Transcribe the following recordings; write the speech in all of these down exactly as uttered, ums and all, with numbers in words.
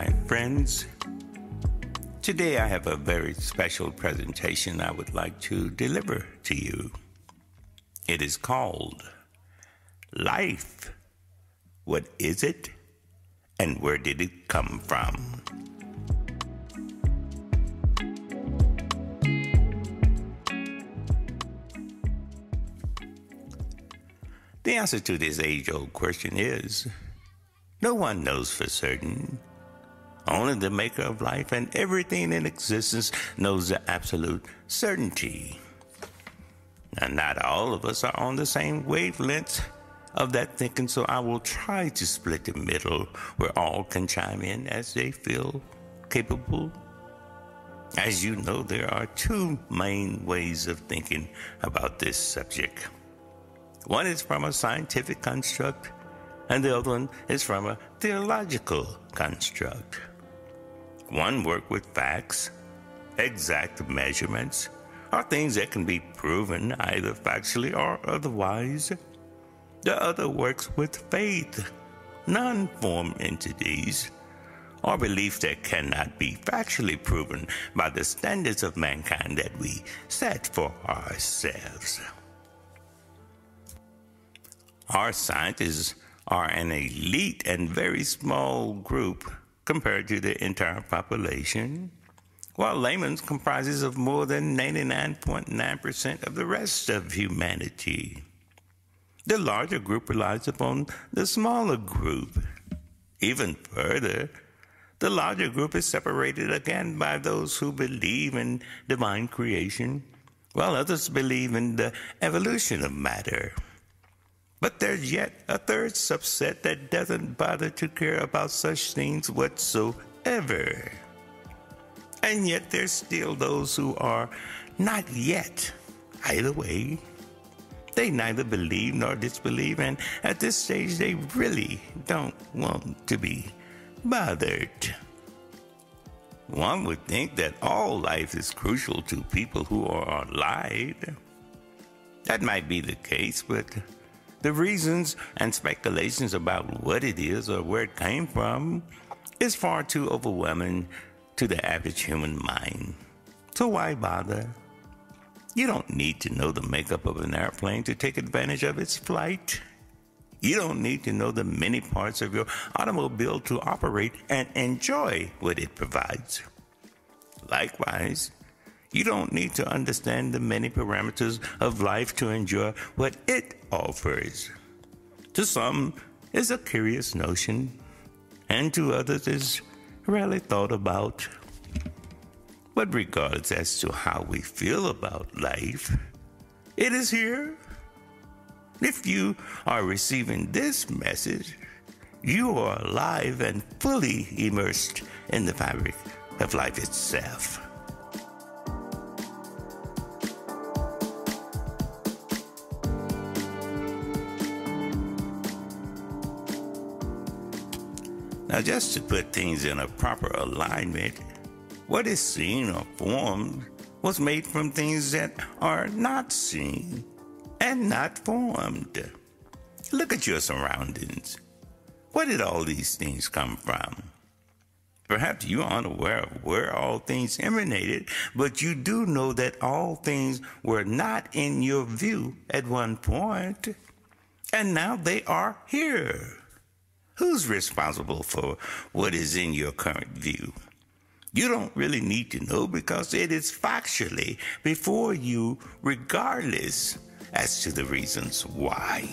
my friends. Today I have a very special presentation I would like to deliver to you. It is called Life. What is it, and where did it come from? The answer to this age-old question is, no one knows for certain. Only the maker of life and everything in existence knows the absolute certainty. And not all of us are on the same wavelength of that thinking, so I will try to split the middle where all can chime in as they feel capable. As you know, there are two main ways of thinking about this subject. One is from a scientific construct, and the other one is from a theological construct. One works with facts, exact measurements, or things that can be proven either factually or otherwise. The other works with faith, non-formed entities, or beliefs that cannot be factually proven by the standards of mankind that we set for ourselves. Our scientists are an elite and very small group compared to the entire population, while laymen comprises of more than ninety-nine point nine percent of the rest of humanity. The larger group relies upon the smaller group. Even further, the larger group is separated again by those who believe in divine creation, while others believe in the evolution of matter. But there's yet a third subset that doesn't bother to care about such things whatsoever. And yet there's still those who are not yet. Either way, they neither believe nor disbelieve, and at this stage they really don't want to be bothered. One would think that all life is crucial to people who are alive. That might be the case, but the reasons and speculations about what it is or where it came from is far too overwhelming to the average human mind. So why bother? You don't need to know the makeup of an airplane to take advantage of its flight. You don't need to know the many parts of your automobile to operate and enjoy what it provides. Likewise, you don't need to understand the many parameters of life to enjoy what it offers. To some, it's a curious notion, and to others, it's rarely thought about. But regardless as to how we feel about life, it is here. If you are receiving this message, you are alive and fully immersed in the fabric of life itself. Now, just to put things in a proper alignment, what is seen or formed was made from things that are not seen and not formed. Look at your surroundings. Where did all these things come from? Perhaps you are unaware of where all things emanated, but you do know that all things were not in your view at one point, and now they are here. Who's responsible for what is in your current view? You don't really need to know because it is factually before you, regardless as to the reasons why.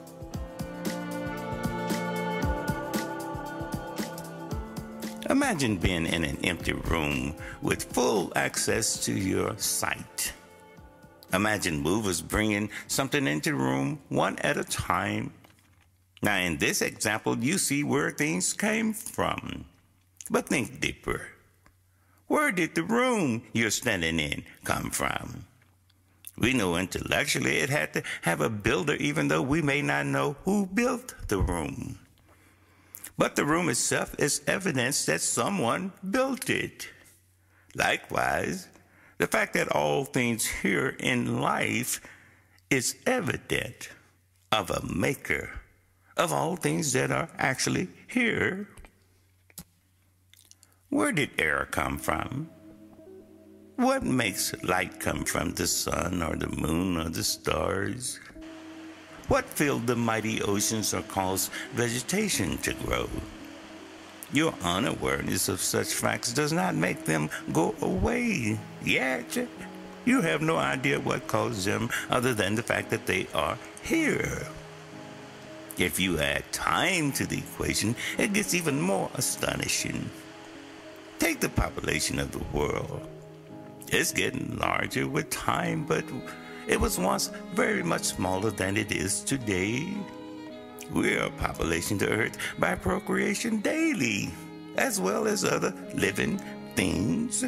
Imagine being in an empty room with full access to your sight. Imagine movers bringing something into the room one at a time. Now, in this example, you see where things came from. But think deeper. Where did the room you're standing in come from? We know intellectually it had to have a builder, even though we may not know who built the room. But the room itself is evidence that someone built it. Likewise, the fact that all things here in life is evident of a maker of all things that are actually here. Where did air come from? What makes light come from the sun or the moon or the stars? What filled the mighty oceans or caused vegetation to grow? Your unawareness of such facts does not make them go away, yet you have no idea what caused them other than the fact that they are here. If you add time to the equation, it gets even more astonishing. Take the population of the world. It's getting larger with time, but it was once very much smaller than it is today. We are populating the earth by procreation daily, as well as other living things.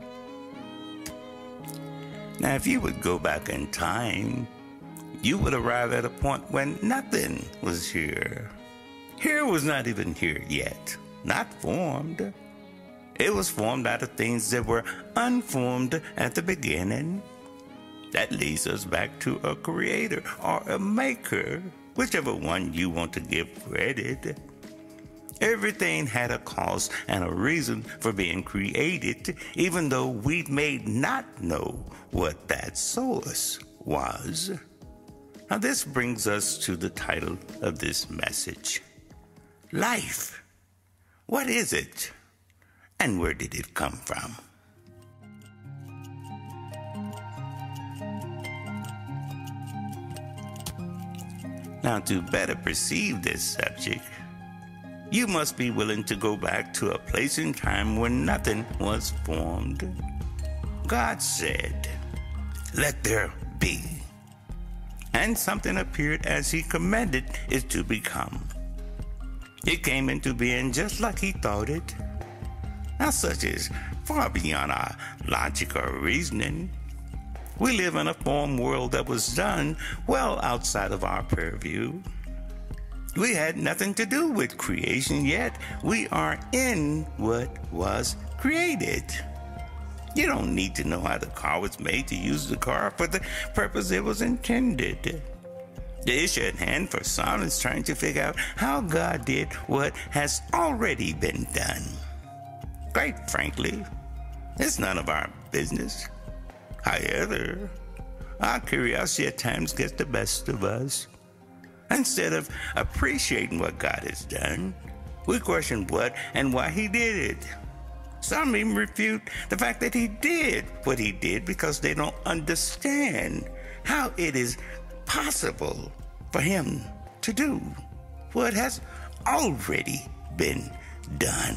Now, if you would go back in time, you would arrive at a point when nothing was here. Here was not even here yet, not formed. It was formed out of things that were unformed at the beginning. That leads us back to a creator or a maker, whichever one you want to give credit. Everything had a cause and a reason for being created, even though we may not know what that source was. Now this brings us to the title of this message. Life. What is it? And where did it come from? Now, to better perceive this subject, you must be willing to go back to a place in time when nothing was formed. God said, "Let there be." And something appeared as he commanded it to become. It came into being just like he thought it. Now, such is far beyond our logic or reasoning. We live in a form world that was done well outside of our purview. We had nothing to do with creation, yet we are in what was created. You don't need to know how the car was made to use the car for the purpose it was intended. The issue at hand for some is trying to figure out how God did what has already been done. Quite frankly, it's none of our business. However, our curiosity at times gets the best of us. Instead of appreciating what God has done, we question what and why he did it. Some even refute the fact that he did what he did because they don't understand how it is possible for him to do what has already been done.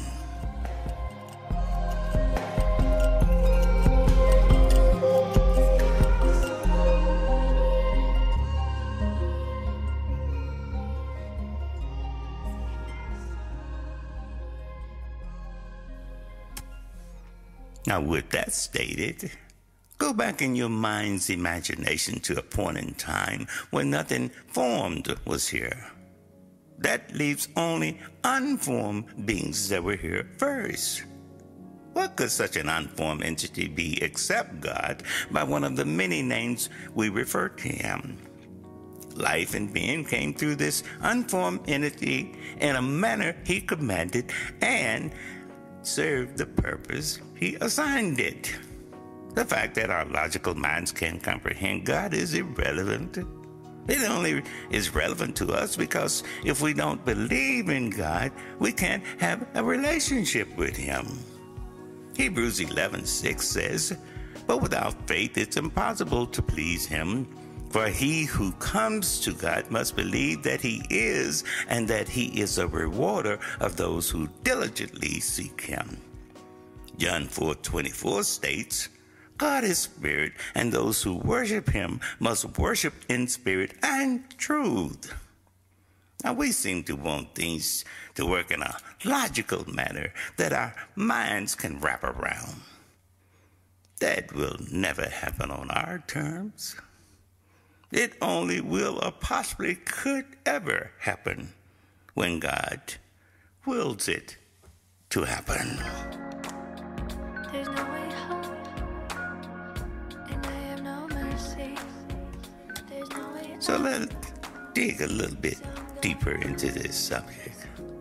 Now, with that stated, go back in your mind's imagination to a point in time when nothing formed was here. That leaves only unformed beings that were here first. What could such an unformed entity be except God by one of the many names we refer to him? Life and being came through this unformed entity in a manner he commanded and served the purpose he assigned it. The fact that our logical minds can't comprehend God is irrelevant. It only is relevant to us because if we don't believe in God, we can't have a relationship with him. Hebrews eleven six says, "But without faith it's impossible to please him. For he who comes to God must believe that he is, and that he is a rewarder of those who diligently seek him." John four twenty-four states, "God is spirit, and those who worship him must worship in spirit and truth." Now, we seem to want things to work in a logical manner that our minds can wrap around. That will never happen on our terms. It only will or possibly could ever happen when God wills it to happen. There's no way home, and I have no mercy. There's no way So let's dig a little bit deeper into this subject.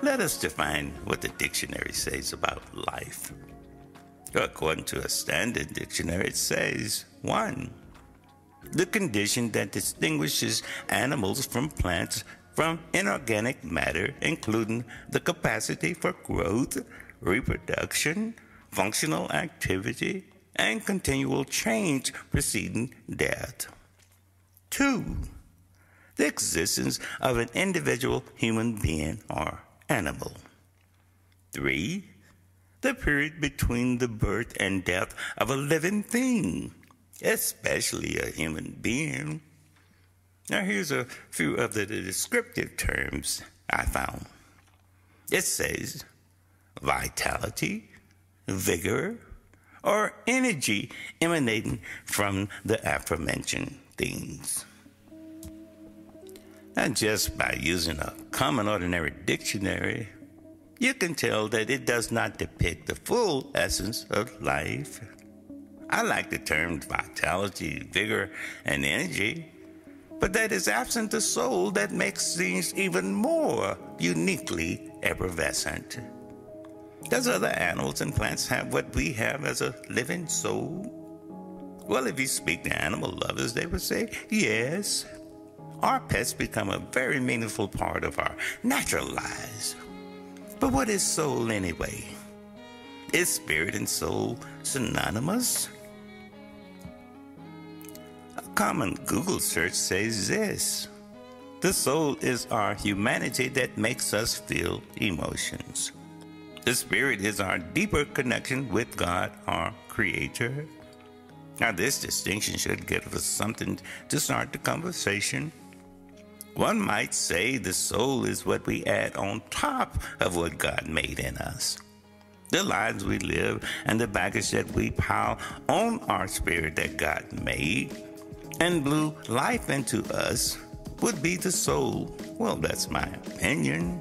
let us define what the dictionary says about life. According to a standard dictionary, it says, one, the condition that distinguishes animals from plants from inorganic matter, including the capacity for growth, reproduction, functional activity, and continual change preceding death. Two, the existence of an individual human being or animal. Three, the period between the birth and death of a living thing, especially a human being. Now here's a few of the descriptive terms I found. It says vitality, vigor, or energy emanating from the aforementioned things. And just by using a common ordinary dictionary, you can tell that it does not depict the full essence of life. I like the terms vitality, vigor, and energy, but that is absent the soul that makes things even more uniquely effervescent. Does other animals and plants have what we have as a living soul? Well, if you speak to animal lovers, they would say yes. Our pets become a very meaningful part of our natural lives. But what is soul anyway? Is spirit and soul synonymous? A common Google search says this: the soul is our humanity that makes us feel emotions. The spirit is our deeper connection with God, our Creator. Now, this distinction should give us something to start the conversation. One might say the soul is what we add on top of what God made in us. The lives we live and the baggage that we pile on our spirit that God made and blew life into us would be the soul. Well, that's my opinion.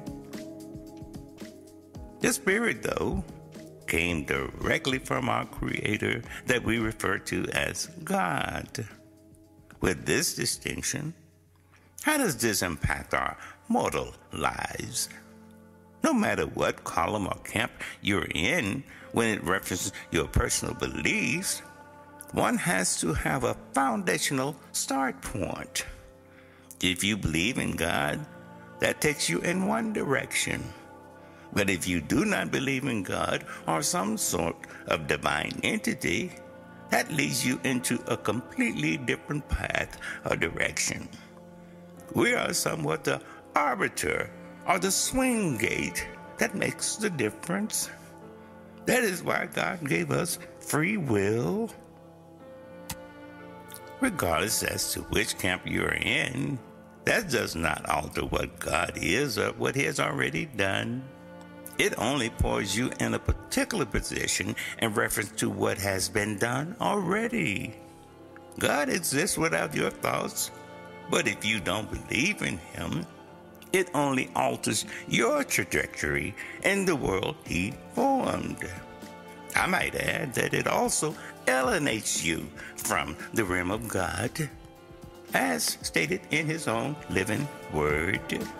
The spirit, though, came directly from our Creator that we refer to as God. With this distinction, how does this impact our mortal lives? No matter what column or camp you're in when it references your personal beliefs, one has to have a foundational start point. If you believe in God, that takes you in one direction. But if you do not believe in God or some sort of divine entity, that leads you into a completely different path or direction. We are somewhat the arbiter or the swing gate that makes the difference. That is why God gave us free will. Regardless as to which camp you're in, that does not alter what God is or what He has already done. It only puts you in a particular position in reference to what has been done already. God exists without your thoughts, but if you don't believe in Him, it only alters your trajectory in the world He formed. I might add that it also alienates you from the realm of God, as stated in His own living word.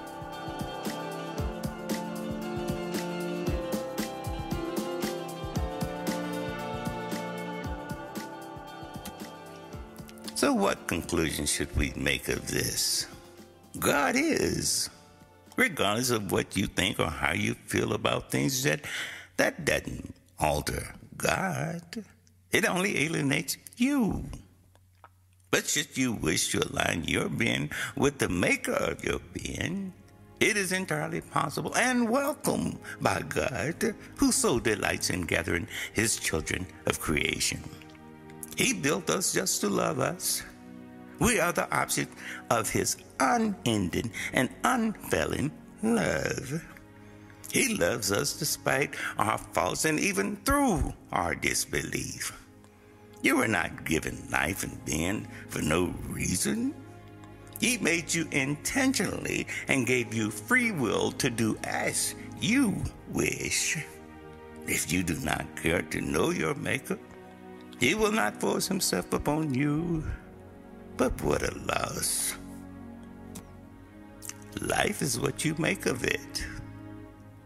So what conclusion should we make of this? God is. Regardless of what you think or how you feel about things, that, that doesn't alter God. It only alienates you. But should you wish to align your being with the maker of your being, it is entirely possible and welcome by God, who so delights in gathering His children of creation. He built us just to love us. We are the object of His unending and unfailing love. He loves us despite our faults and even through our disbelief. You were not given life and being for no reason. He made you intentionally and gave you free will to do as you wish. If you do not care to know your Maker, He will not force Himself upon you. But what a loss. Life is what you make of it.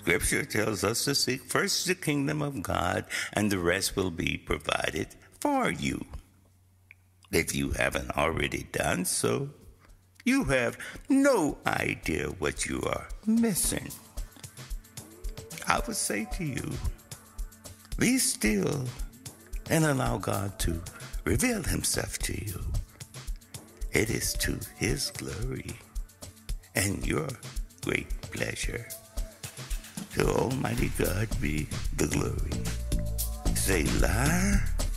Scripture tells us to seek first the kingdom of God, and the rest will be provided for you. If you haven't already done so, you have no idea what you are missing. I would say to you, be still and allow God to reveal himself to you. It is to his glory and your great pleasure. To Almighty God be the glory. Selah.